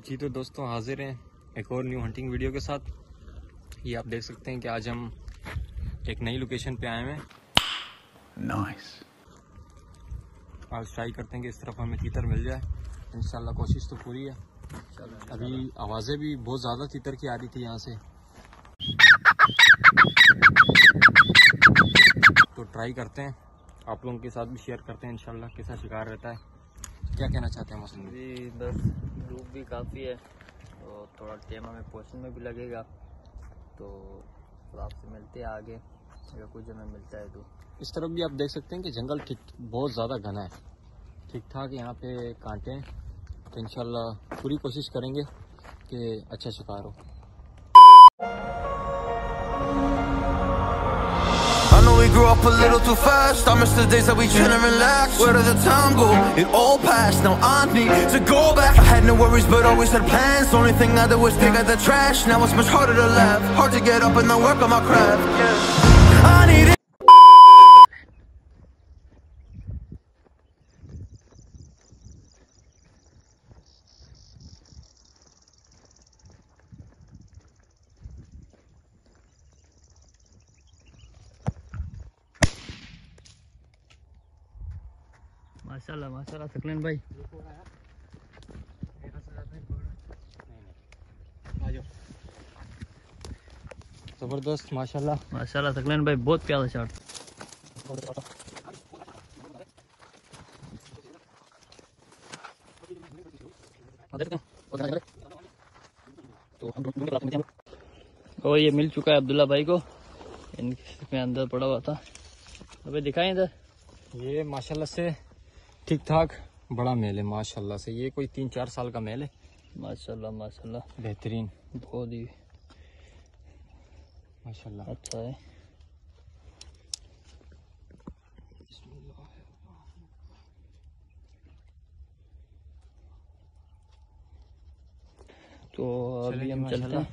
जी तो दोस्तों हाजिर हैं एक और न्यू हंटिंग वीडियो के साथ। ये आप देख सकते हैं कि आज हम एक नई लोकेशन पे आए हैं। नाइस। आज ट्राई करते हैं कि इस तरफ हमें तीतर मिल जाए। इंशाल्लाह कोशिश तो पूरी है। अभी आवाज़ें भी बहुत ज़्यादा तीतर की आ रही थी यहाँ से, तो ट्राई करते हैं, आप लोगों के साथ भी शेयर करते हैं इंशाल्लाह कैसा शिकार रहता है। क्या कहना चाहते हैं मौसम जी? बस धूप भी काफ़ी है तो थोड़ा टाइम हमें पहुँचने में भी लगेगा, तो आपसे मिलते हैं आगे अगर कुछ हमें मिलता है तो। इस तरफ भी आप देख सकते हैं कि जंगल ठीक बहुत ज़्यादा घना है, ठीक ठाक यहाँ पे कांटे हैं, तो इंशाल्लाह पूरी कोशिश करेंगे कि अच्छा शिकार हो। I know we grew up a little too fast. I miss the days that we chill and relax. Where did the time go? It all passed. Now I need to go back. I had no worries but always had plans. Only thing I did was pick out the trash. Now it's much harder to laugh, hard to get up and then work on my craft. I need it. माशाल्लाह माशाल्लाह सकलेन भाई, ज़बरदस्त माशाल्लाह माशाल्लाह सकलेन भाई, बहुत प्यारा shot. और ये मिल चुका है अब्दुल्ला भाई को, इनके अंदर पड़ा हुआ था। अबे दिखाएं इधर। ये माशाल्लाह से ठीक ठाक बड़ा मेल है माशाल्लाह से। ये कोई 3-4 साल का मेल है। माशाल्लाह माशाल्लाह बेहतरीन, बहुत ही माशाल्लाह अच्छा है। तो अभी हम चलते हैं।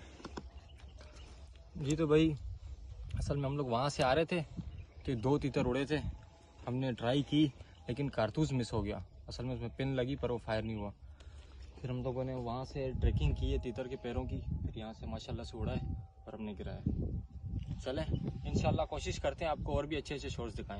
जी तो भाई असल में हम लोग वहाँ से आ रहे थे कि 2 तीतर उड़े थे, हमने ट्राई की लेकिन कारतूस मिस हो गया। असल में उसमें पिन लगी पर वो फायर नहीं हुआ। फिर हम लोगों ने वहाँ से ट्रैकिंग की है तीतर के पैरों की, फिर यहाँ से माशाल्लाह से उड़ा है और हमने गिराया। चलें इंशाल्लाह कोशिश करते हैं आपको और भी अच्छे अच्छे शॉट्स दिखाएं।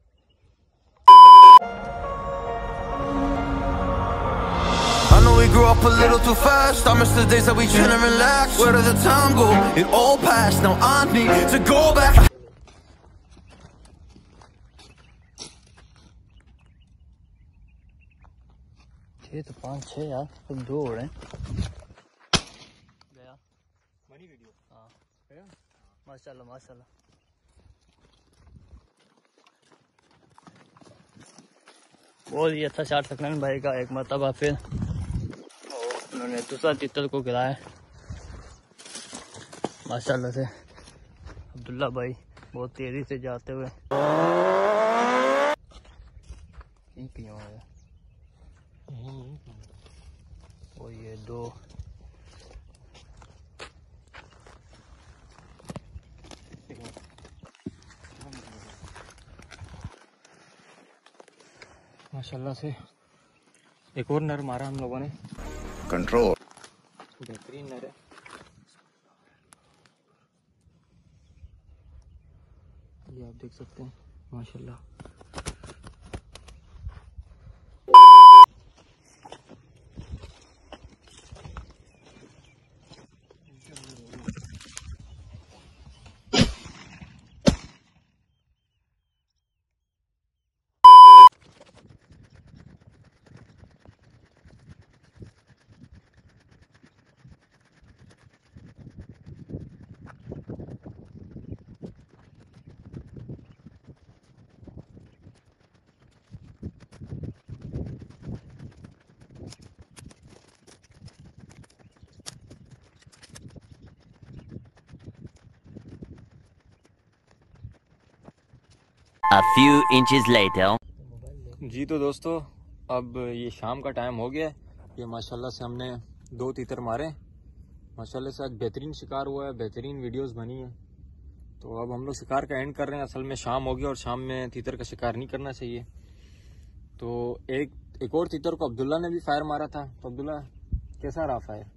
I know we grew up a little too fast. I miss the days that we chill and relax. Where did the time go? It all passed. Now I need to go back. ये तो 5-6 यार, तो 2 उड़े गया। बनी video? हाँ माशाल्लाह माशाल्लाह। बहुत ही अच्छा शॉट सकलेन भाई का, एक मरतबा फिर उन्होंने दूसरा तीतर को गिराया माशाल्लाह से। अब्दुल्ला भाई बहुत तेजी से जाते हुए क्यों है। और ये 2 माशाल्लाह से एक और नर मारा हम लोगों ने। कंट्रोल। बेहतरीन नर है। ये आप देख सकते हैं माशाल्लाह। A few inches later. जी तो दोस्तों अब ये शाम का टाइम हो गया है। ये माशाल्लाह से हमने 2 तीतर मारे, माशाल्लाह से आज बेहतरीन शिकार हुआ है, बेहतरीन वीडियोस बनी है। तो अब हम लोग शिकार का एंड कर रहे हैं। असल में शाम हो गया और शाम में तीतर का शिकार नहीं करना चाहिए। तो एक और तीतर को अब्दुल्ला ने भी फायर मारा था। तो अब्दुल्ला कैसा रहा फायर?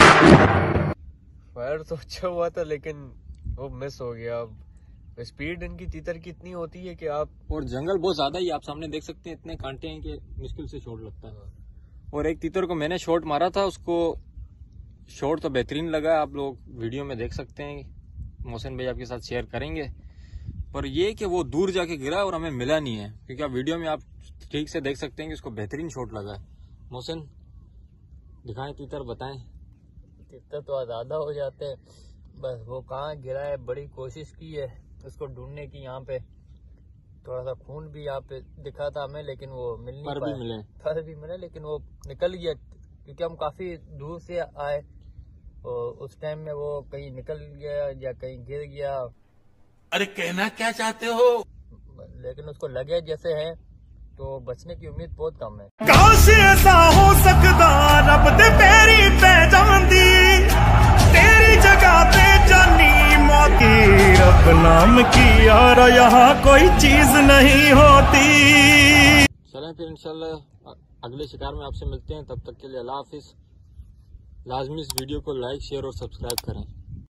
फायर तो अच्छा हुआ था लेकिन वो मिस हो गया। अब स्पीड इनकी तीतर की इतनी होती है कि आप, और जंगल बहुत ज्यादा ही, आप सामने देख सकते हैं, इतने कांटे हैं कि मुश्किल से शॉट लगता है। और एक तीतर को मैंने शॉट मारा था, उसको शॉट तो बेहतरीन लगा, आप लोग वीडियो में देख सकते हैं, मोहसिन भाई आपके साथ शेयर करेंगे। पर ये कि वो दूर जाके गिरा और हमें मिला नहीं है, क्योंकि आप वीडियो में आप ठीक से देख सकते हैं कि उसको बेहतरीन शॉट लगा है। मोहसिन दिखाएं तीतर, बताएं। तीतर तो ज्यादा हो जाते हैं, बस वो कहाँ गिरा है, बड़ी कोशिश की है उसको ढूंढने की। यहाँ पे थोड़ा सा खून भी यहाँ पे दिखा था हमें, लेकिन वो मिल नहीं पाया। पर भी मिले लेकिन वो निकल गया, क्योंकि हम काफी दूर से आए और उस टाइम में वो कहीं निकल गया या कहीं गिर गया। अरे कहना क्या चाहते हो? लेकिन उसको लगे जैसे है तो बचने की उम्मीद बहुत कम है। काश ऐसा हो सकदा रब दे पैरी पे जांदी, तेरी जगह पे जानी मौती। रब नाम की यार यहाँ कोई चीज नहीं होती। चलें फिर इंशाल्लाह अगले शिकार में आपसे मिलते हैं, तब तक के लिए अल्लाह हाफिज। लाजमी इस वीडियो को लाइक, शेयर और सब्सक्राइब करें।